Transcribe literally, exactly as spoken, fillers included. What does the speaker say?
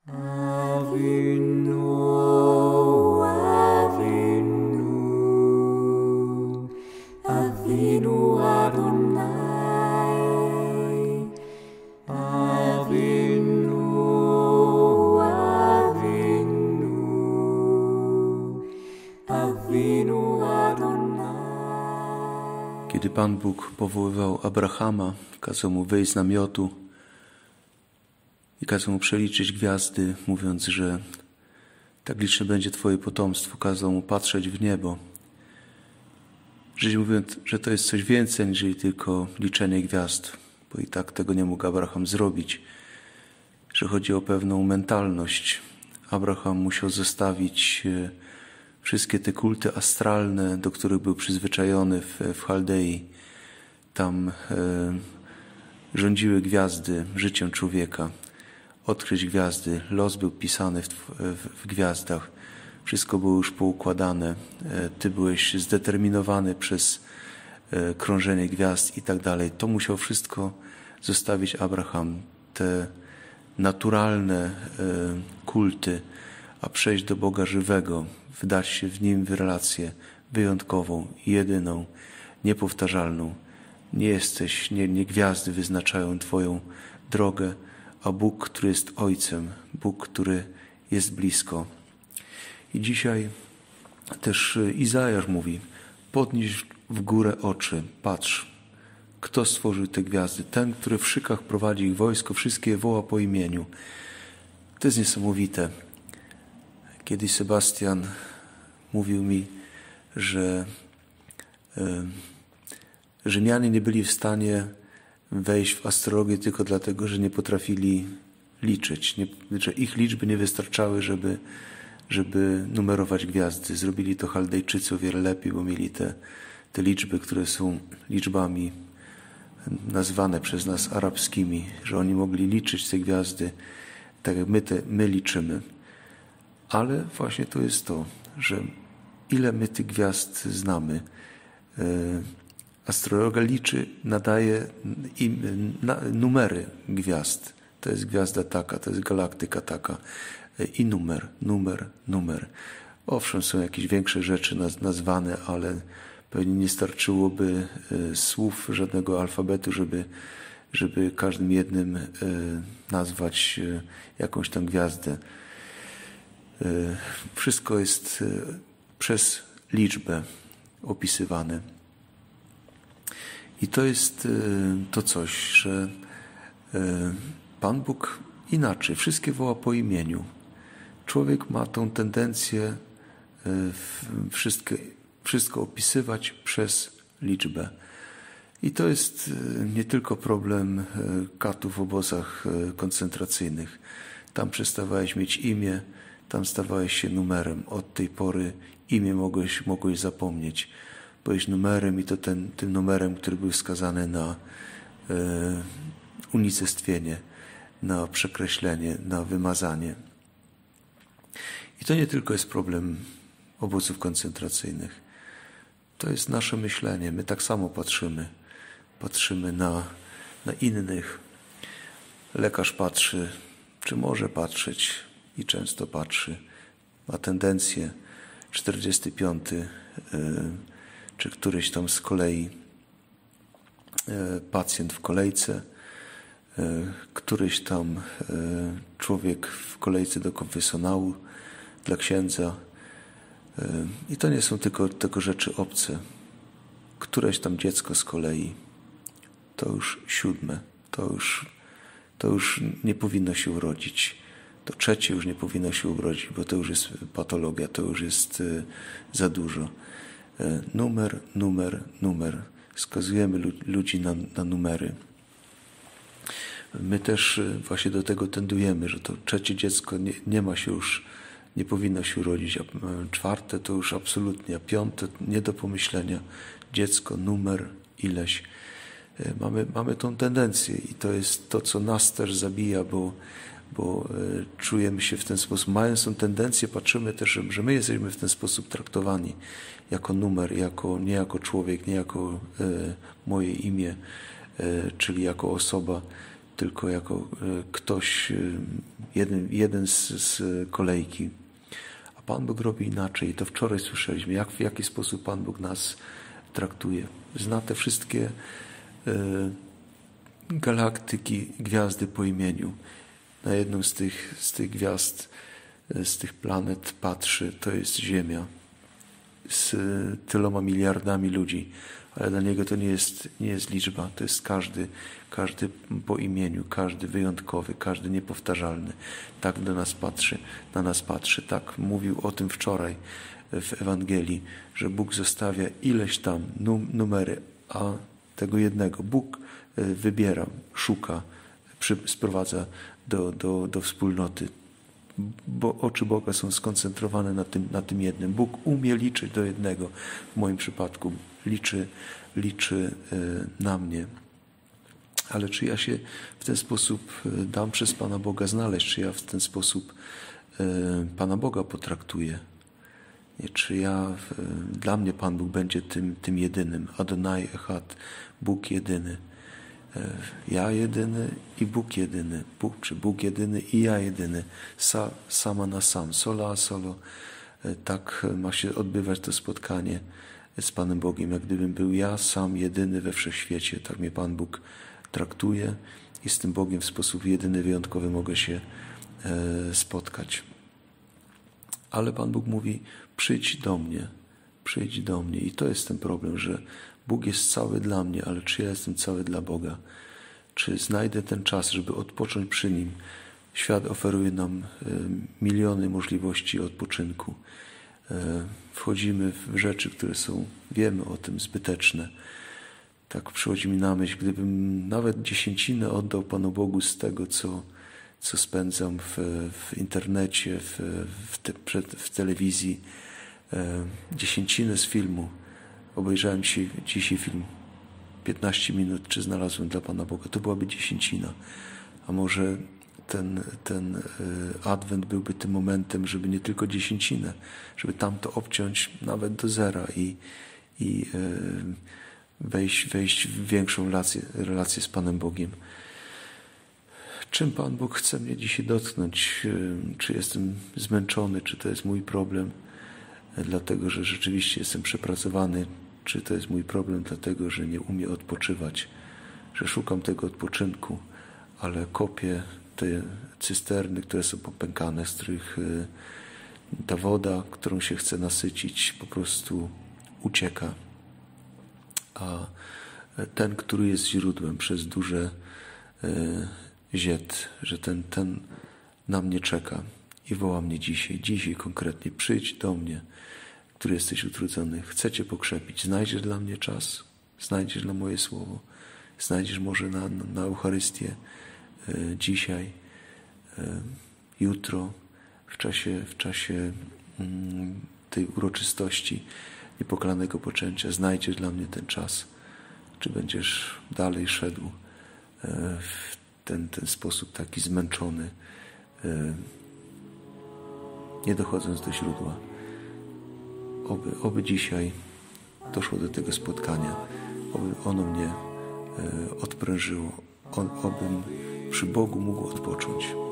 Avinu, Avinu, Avinu Adonai, Avinu, Avinu, Avinu Adonai. Kiedy Pan Bóg powoływał Abrahama, kazał mu wyjść z namiotu i kazał mu przeliczyć gwiazdy, mówiąc, że tak liczne będzie Twoje potomstwo. Kazał mu patrzeć w niebo. Żyć mówiąc, że to jest coś więcej niż tylko liczenie gwiazd, bo i tak tego nie mógł Abraham zrobić, że chodzi o pewną mentalność. Abraham musiał zostawić wszystkie te kulty astralne, do których był przyzwyczajony w, w Chaldei. Tam e, rządziły gwiazdy życiem człowieka. Odkryć gwiazdy, los był pisany w, w, w gwiazdach. Wszystko było już poukładane. E, ty byłeś zdeterminowany przez e, krążenie gwiazd i tak dalej. To musiał wszystko zostawić Abraham. Te naturalne e, kulty, a przejść do Boga żywego, wdać się w Nim w relację wyjątkową, jedyną, niepowtarzalną. Nie jesteś, nie, nie gwiazdy wyznaczają Twoją drogę, a Bóg, który jest Ojcem, Bóg, który jest blisko. I dzisiaj też Izajasz mówi, podnieś w górę oczy, patrz, kto stworzył te gwiazdy. Ten, który w szykach prowadzi ich wojsko, wszystkie je woła po imieniu. To jest niesamowite. Kiedyś Sebastian mówił mi, że e, Rzymianie nie byli w stanie wejść w astrologię tylko dlatego, że nie potrafili liczyć, nie, że ich liczby nie wystarczały, żeby, żeby numerować gwiazdy. Zrobili to Chaldejczycy o wiele lepiej, bo mieli te, te liczby, które są liczbami nazwane przez nas arabskimi, że oni mogli liczyć te gwiazdy tak jak my, te, my liczymy. Ale właśnie to jest to, że ile my tych gwiazd znamy. Astrologia liczy, nadaje im numery gwiazd. To jest gwiazda taka, to jest galaktyka taka. I numer, numer, numer. Owszem, są jakieś większe rzeczy nazwane, ale pewnie nie starczyłoby słów, żadnego alfabetu, żeby, żeby każdym jednym nazwać jakąś tam gwiazdę. Wszystko jest przez liczbę opisywane. I to jest to coś, że Pan Bóg inaczej, wszystkie woła po imieniu. Człowiek ma tą tendencję wszystko, wszystko opisywać przez liczbę. I to jest nie tylko problem katów w obozach koncentracyjnych. Tam przestawałeś mieć imię, tam stawałeś się numerem. Od tej pory imię mogłeś, mogłeś zapomnieć. Byłeś numerem i to ten, tym numerem, który był skazany na e, unicestwienie, na przekreślenie, na wymazanie. I to nie tylko jest problem obozów koncentracyjnych. To jest nasze myślenie. My tak samo patrzymy. Patrzymy na, na innych. Lekarz patrzy, czy może patrzeć i często patrzy. Ma tendencję czterdziesty piąty e, czy któryś tam z kolei pacjent w kolejce, któryś tam człowiek w kolejce do konfesjonału dla księdza. I to nie są tylko, tylko rzeczy obce. Któreś tam dziecko z kolei, to już siódme, to już, to już nie powinno się urodzić. To trzecie już nie powinno się urodzić, bo to już jest patologia, to już jest za dużo. Numer, numer, numer. Skazujemy ludzi na, na numery. My też właśnie do tego tendujemy, że to trzecie dziecko nie, nie ma się już, nie powinno się urodzić, a czwarte to już absolutnie, a piąte nie do pomyślenia. Dziecko, numer, ileś. Mamy, mamy tą tendencję i to jest to, co nas też zabija, bo bo czujemy się w ten sposób. Mając tą tendencję, patrzymy też, że my jesteśmy w ten sposób traktowani jako numer, jako, nie jako człowiek, nie jako e, moje imię, e, czyli jako osoba, tylko jako e, ktoś, e, jeden, jeden z, z kolejki. A Pan Bóg robi inaczej. To wczoraj słyszeliśmy, jak, w jaki sposób Pan Bóg nas traktuje. Zna te wszystkie e, galaktyki, gwiazdy po imieniu. Na jedną z tych, z tych gwiazd, z tych planet patrzy, to jest Ziemia z tyloma miliardami ludzi, ale dla Niego to nie jest, nie jest liczba, to jest każdy, każdy po imieniu, każdy wyjątkowy, każdy niepowtarzalny. Tak do nas patrzy, na nas patrzy. Tak mówił o tym wczoraj w Ewangelii, że Bóg zostawia ileś tam num, numery, a tego jednego Bóg wybiera, szuka, przy, sprowadza do, do, do wspólnoty. Bo oczy Boga są skoncentrowane na tym, na tym jednym. Bóg umie liczyć do jednego. W moim przypadku liczy, liczy na mnie. Ale czy ja się w ten sposób dam przez Pana Boga znaleźć? Czy ja w ten sposób Pana Boga potraktuję? Czy ja, dla mnie Pan Bóg będzie tym, tym jedynym. Adonai Echad, Bóg jedyny. Ja jedyny i Bóg jedyny. Bóg, czy Bóg jedyny i ja jedyny. Sa, sama na sam. Sola a solo. Tak ma się odbywać to spotkanie z Panem Bogiem. Jak gdybym był ja sam jedyny we wszechświecie. Tak mnie Pan Bóg traktuje i z tym Bogiem w sposób jedyny, wyjątkowy mogę się spotkać. Ale Pan Bóg mówi, przyjdź do mnie. Przyjdź do mnie. I to jest ten problem, że Bóg jest cały dla mnie, ale czy ja jestem cały dla Boga? Czy znajdę ten czas, żeby odpocząć przy Nim? Świat oferuje nam miliony możliwości odpoczynku. Wchodzimy w rzeczy, które są, wiemy o tym, zbyteczne. Tak przychodzi mi na myśl, gdybym nawet dziesięcinę oddał Panu Bogu z tego, co, co spędzam w, w internecie, w, w, te, przed, w telewizji, dziesięcinę z filmu. Obejrzałem dzisiaj, dzisiaj film piętnaście minut, czy znalazłem dla Pana Boga. To byłaby dziesięcina. A może ten, ten Adwent byłby tym momentem, żeby nie tylko dziesięcinę, żeby tamto obciąć nawet do zera i, i wejść, wejść w większą relację, relację z Panem Bogiem. Czym Pan Bóg chce mnie dzisiaj dotknąć? Czy jestem zmęczony? Czy to jest mój problem? Dlatego, że rzeczywiście jestem przepracowany, czy to jest mój problem, dlatego, że nie umiem odpoczywać, że szukam tego odpoczynku, ale kopię te cysterny, które są popękane, z których ta woda, którą się chce nasycić, po prostu ucieka. A ten, który jest źródłem przez duże ziet, że ten, ten na mnie czeka i woła mnie dzisiaj, dzisiaj konkretnie, przyjdź do mnie, który jesteś utrudzony, chcę Cię pokrzepić. Znajdziesz dla mnie czas? Znajdziesz dla moje słowo? Znajdziesz może na, na Eucharystię e, dzisiaj, e, jutro, w czasie, w czasie mm, tej uroczystości niepokalanego poczęcia. Znajdziesz dla mnie ten czas. Czy będziesz dalej szedł e, w ten, ten sposób taki zmęczony, e, nie dochodząc do źródła. Oby, oby dzisiaj doszło do tego spotkania, oby ono mnie e, odprężyło, o, obym przy Bogu mógł odpocząć.